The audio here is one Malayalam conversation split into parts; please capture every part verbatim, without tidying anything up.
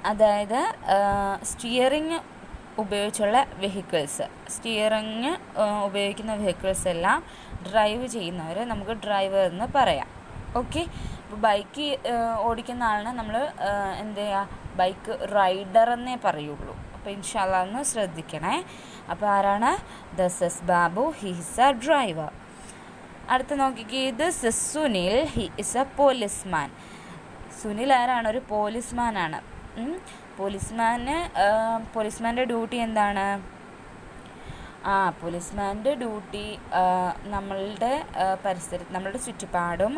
അതായത് സ്റ്റിയറിങ് ഉപയോഗിച്ചുള്ള വെഹിക്കിൾസ് സ്റ്റിയറിങ് ഉപയോഗിക്കുന്ന വെഹിക്കിൾസ് എല്ലാം ഡ്രൈവ് ചെയ്യുന്നവരെ നമുക്ക് ഡ്രൈവർ എന്ന് പറയാം. ഓക്കെ, അപ്പോൾ ബൈക്ക് ഓടിക്കുന്ന ആളിനെ നമ്മൾ എന്ത് ചെയ്യുക, ബൈക്ക് റൈഡർ എന്നേ പറയുള്ളൂ. അപ്പോൾ ഇൻഷാ അല്ലാഹ് ഒന്ന് ശ്രദ്ധിക്കണേ. അപ്പോൾ ആരാണ്? This is Babu, he is a driver. അടുത്ത് നോക്കിക്കേ, this is Sunil, he is a policeman. Sunil ആരാണ്? ഒരു പോലീസ്മാനാണ്. പോലീസ്മാന് പോലീസ്മാൻ്റെ ഡ്യൂട്ടി എന്താണ്? ആ പോലീസ്മാൻ്റെ ഡ്യൂട്ടി നമ്മളുടെ പരിസരത്ത് നമ്മളുടെ ചുറ്റുപാടും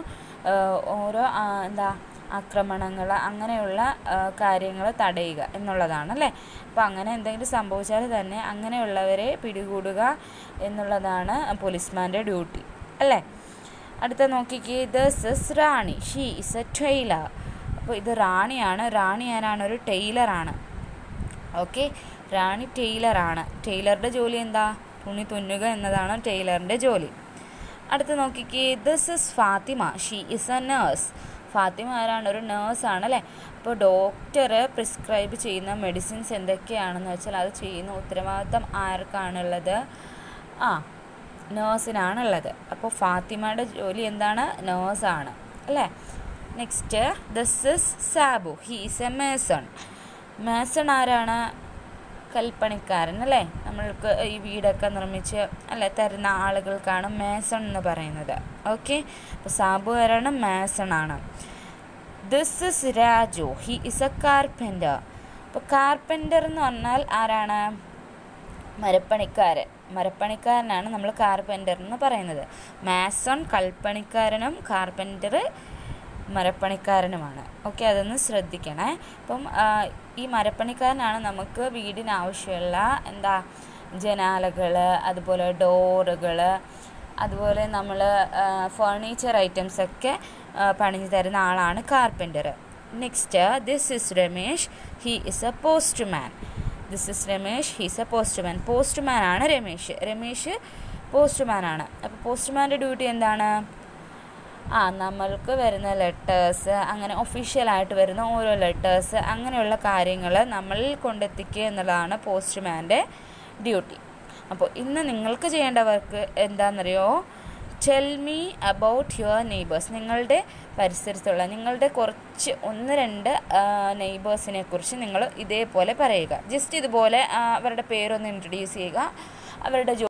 ഓരോ എന്താ ആക്രമണങ്ങൾ അങ്ങനെയുള്ള കാര്യങ്ങൾ തടയുക എന്നുള്ളതാണ് അല്ലേ. അപ്പോൾ അങ്ങനെ എന്തെങ്കിലും സംഭവിച്ചാൽ തന്നെ അങ്ങനെയുള്ളവരെ പിടികൂടുക എന്നുള്ളതാണ് പോലീസ്മാൻ്റെ ഡ്യൂട്ടി അല്ലേ. അടുത്ത നോക്കിക്കേ, this is Rani, she is a tailor. അപ്പോൾ ഇത് റാണിയാണ്. റാണി ആരാണ്? ഒരു ടൈലറാണ്. ഓക്കെ, റാണി ടൈലറാണ്. ടൈലറുടെ ജോലി എന്താ? തുണി തുന്നുക എന്നതാണ് ടൈലറിൻ്റെ ജോലി. അടുത്ത് നോക്കിക്കേ, this is Fathima, she is a nurse. Fathima ആരാണ്? ഒരു നേഴ്സാണ് അല്ലേ. അപ്പോൾ ഡോക്ടർ പ്രിസ്ക്രൈബ് ചെയ്യുന്ന മെഡിസിൻസ് എന്തൊക്കെയാണെന്ന് വെച്ചാൽ അത് ചെയ്യുന്ന ഉത്തരവാദിത്തം ആർക്കാണുള്ളത്? ആ നേഴ്സിനാണുള്ളത്. അപ്പോൾ ഫാത്തിമയുടെ ജോലി എന്താണ്? നേഴ്സാണ് അല്ലേ. Next, this is Sabu, he is a mason. Mason ആരാണ്? കൽപ്പണിക്കാരൻ അല്ലേ. നമ്മൾക്ക് ഈ വീടൊക്കെ നിർമ്മിച്ച് അല്ലെ തരുന്ന ആളുകൾക്കാണ് മേസൺ എന്ന് പറയുന്നത്. ഓക്കെ, അപ്പോൾ സാബു ആരാണ്? മേസൺ ആണ്. This is Raju, he is a carpenter. അപ്പോൾ കാർപ്പൻ്റർ എന്ന് പറഞ്ഞാൽ ആരാണ്? മരപ്പണിക്കാരൻ. മരപ്പണിക്കാരനാണ് നമ്മൾ കാർപ്പൻ്റർ എന്ന് പറയുന്നത്. മാസൺ കൽപ്പണിക്കാരനും കാർപ്പൻ്റർ മരപ്പണിക്കാരനുമാണ്. ഓക്കെ, അതൊന്ന് ശ്രദ്ധിക്കണേ. അപ്പം ഈ മരപ്പണിക്കാരനാണ് നമുക്ക് വീടിനാവശ്യമുള്ള എന്താ ജനാലകൾ, അതുപോലെ ഡോറുകൾ, അതുപോലെ നമ്മൾ ഫർണിച്ചർ ഐറ്റംസൊക്കെ പണിഞ്ഞു തരുന്ന ആളാണ് carpenter. Next, this is Ramesh, he is a postman. This is Ramesh, he is a postman. Postman ആണ് രമേഷ്. രമേഷ് പോസ്റ്റ്മാനാണ്. അപ്പോൾ പോസ്റ്റ്മാൻ്റെ ഡ്യൂട്ടി എന്താണ്? ആ നമ്മൾക്ക് വരുന്ന ലെറ്റേഴ്സ്, അങ്ങനെ ഒഫീഷ്യലായിട്ട് വരുന്ന ഓരോ ലെറ്റേഴ്സ്, അങ്ങനെയുള്ള കാര്യങ്ങൾ നമ്മളിൽ കൊണ്ടെത്തിക്കുക എന്നുള്ളതാണ് പോസ്റ്റ്മാൻ്റെ ഡ്യൂട്ടി. അപ്പോൾ ഇന്ന് നിങ്ങൾക്ക് ചെയ്യേണ്ട വർക്ക് എന്താണെന്നറിയോ? Tell me about your neighbours. നിങ്ങളുടെ പരിസരത്തുള്ള നിങ്ങളുടെ കുറച്ച് ഒന്ന് രണ്ട് നെയ്ബേഴ്സിനെ കുറിച്ച് നിങ്ങൾ ഇതേപോലെ പറയുക. ജസ്റ്റ് ഇതുപോലെ അവരുടെ പേരൊന്ന് ഇൻട്രൊഡ്യൂസ് ചെയ്യുക, അവരുടെ